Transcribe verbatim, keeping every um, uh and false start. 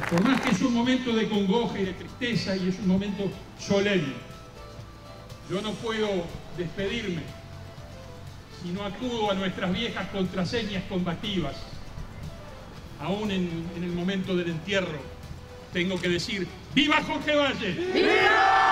Por más que es un momento de congoja y de tristeza y es un momento solemne, yo no puedo despedirme si no acudo a nuestras viejas contraseñas combativas. Aún en, en el momento del entierro, tengo que decir: ¡viva Jorge Valle! ¡Viva!